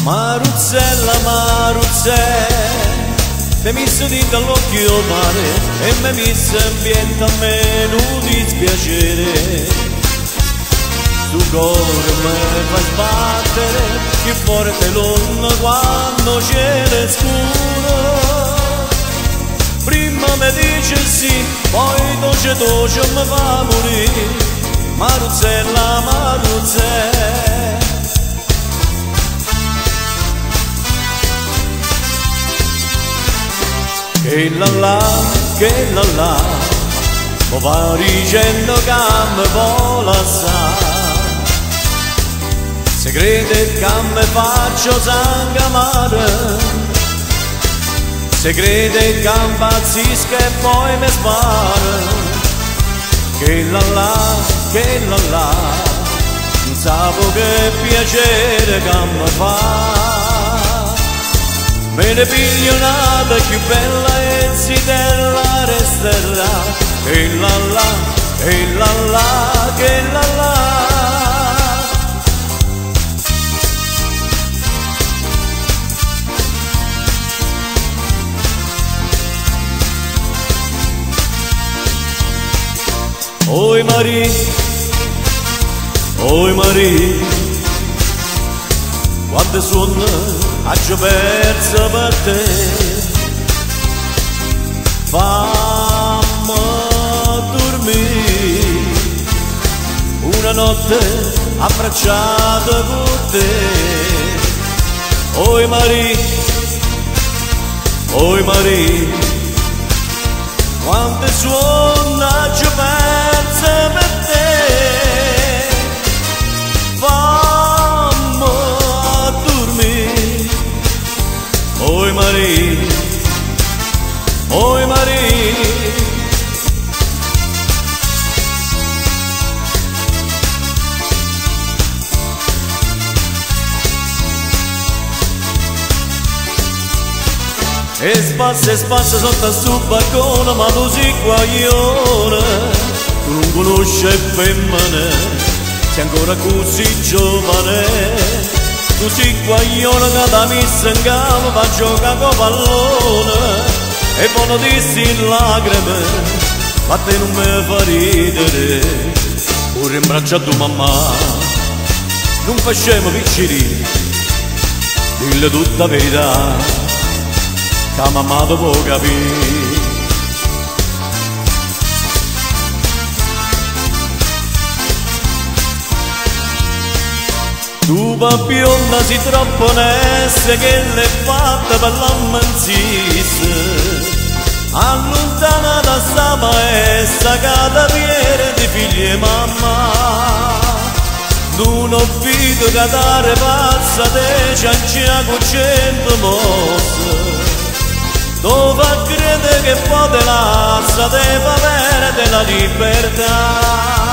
Maruzzella, Maruzzella, mi misso di dall'occhio mare e mi misso ambiente a me non dispiacere. Tu cuore mi fai sbattere più forte l'onda quando c'è scuro. Prima mi dice sì, poi dolce dolce mi fa morire. Maruzzella, Maruzzella, che la la, mo va dicendo che mi vuole assai. Se crede che mi faccio sangue amare, se crede che impazzisca e poi mi spara. Che la la, non sapevo che piacere che mi fa. Me ne piglio un'altra più bella e zitella resterà. Che la la, che la la, che la la. Oi Marie, quante sonno ho perso per te. Fammi dormire una notte abbracciata con te. Oi Marie, quante sonno ho perso per te. Fammi dormire. Oi Marie, e spassa sotto a sto balcone, ma tu sei guaglione, tu non conosci femmine, sei ancora così giovane. Tu sei guaglione che da messa in campo fa giocare con pallone, e poi dissi in lacrime, ma te non mi fa ridere, ora in braccio a tua mamma, non facciamo piccini, dille tutta verità, che mamma può capire. Tu papillona sei troppo onesta che l'hai fatta per l'ammanzisse, allontana da sta maestra che da piede di figli e mamma. Non ho visto che dare pazza te ciancia con 100 mosse, dove crede che poi te lascia te fa perdere la libertà.